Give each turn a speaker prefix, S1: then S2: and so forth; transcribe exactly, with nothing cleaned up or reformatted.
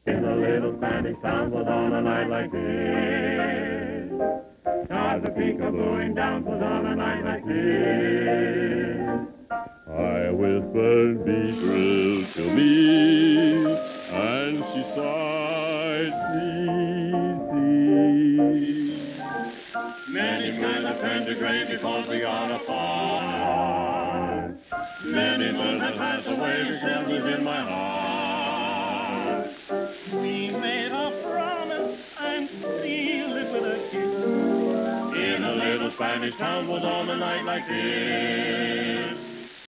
S1: In a little Spanish town was on a night like this. Stars are peekabooing down was on a night like this. I whispered, be thrilled to me, and she sighed, see, see. Many men have turned to gray because we are apart. Many moons have passed away, shelters in my heart. We made a promise and sealed it with a kiss. In a little Spanish town was on a night like this.